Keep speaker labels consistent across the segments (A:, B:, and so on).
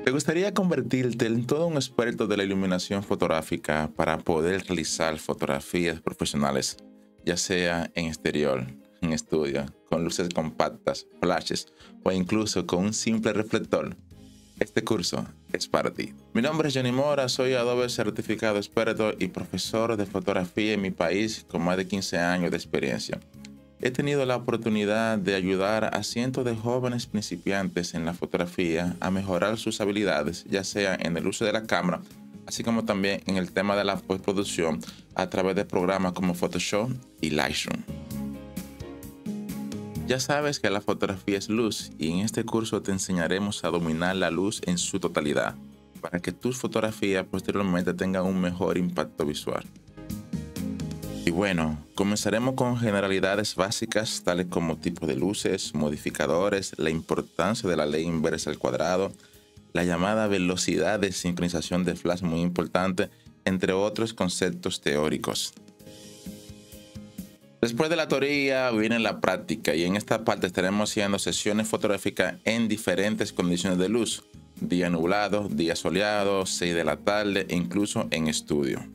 A: ¿Te gustaría convertirte en todo un experto de la iluminación fotográfica para poder realizar fotografías profesionales, ya sea en exterior, en estudio, con luces compactas, flashes o incluso con un simple reflector? Este curso es para ti. Mi nombre es Johnny Mora, soy Adobe certificado experto y profesor de fotografía en mi país con más de 15 años de experiencia. He tenido la oportunidad de ayudar a cientos de jóvenes principiantes en la fotografía a mejorar sus habilidades, ya sea en el uso de la cámara, así como también en el tema de la postproducción a través de programas como Photoshop y Lightroom. Ya sabes que la fotografía es luz y en este curso te enseñaremos a dominar la luz en su totalidad para que tus fotografías posteriormente tengan un mejor impacto visual. Y bueno, comenzaremos con generalidades básicas tales como tipos de luces, modificadores, la importancia de la ley inversa al cuadrado, la llamada velocidad de sincronización de flash muy importante, entre otros conceptos teóricos. Después de la teoría viene la práctica y en esta parte estaremos haciendo sesiones fotográficas en diferentes condiciones de luz, día nublado, día soleado, 6 de la tarde e incluso en estudio.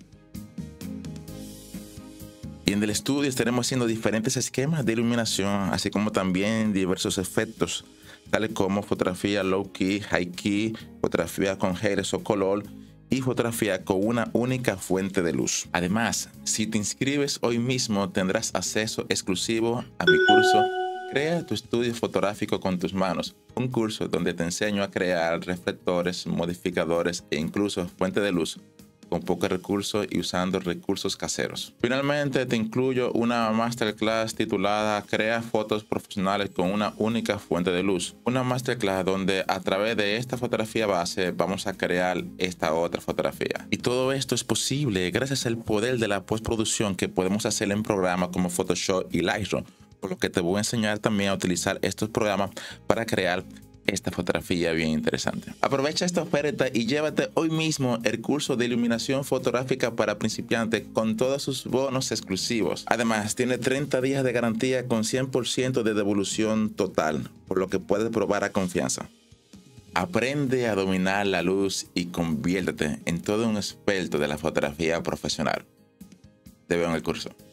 A: Y en el estudio estaremos haciendo diferentes esquemas de iluminación, así como también diversos efectos, tales como fotografía low key, high key, fotografía con shaders o color y fotografía con una única fuente de luz. Además, si te inscribes hoy mismo tendrás acceso exclusivo a mi curso Crea tu estudio fotográfico con tus manos, un curso donde te enseño a crear reflectores, modificadores e incluso fuente de luz con pocos recursos y usando recursos caseros. Finalmente te incluyo una masterclass titulada Crea fotos profesionales con una única fuente de luz. Una masterclass donde a través de esta fotografía base vamos a crear esta otra fotografía. Y todo esto es posible gracias al poder de la postproducción que podemos hacer en programas como Photoshop y Lightroom, por lo que te voy a enseñar también a utilizar estos programas para crear esta fotografía bien interesante. Aprovecha esta oferta y llévate hoy mismo el curso de iluminación fotográfica para principiantes con todos sus bonos exclusivos. Además, tiene 30 días de garantía con 100% de devolución total, por lo que puedes probar a confianza. Aprende a dominar la luz y conviértete en todo un experto de la fotografía profesional. Te veo en el curso.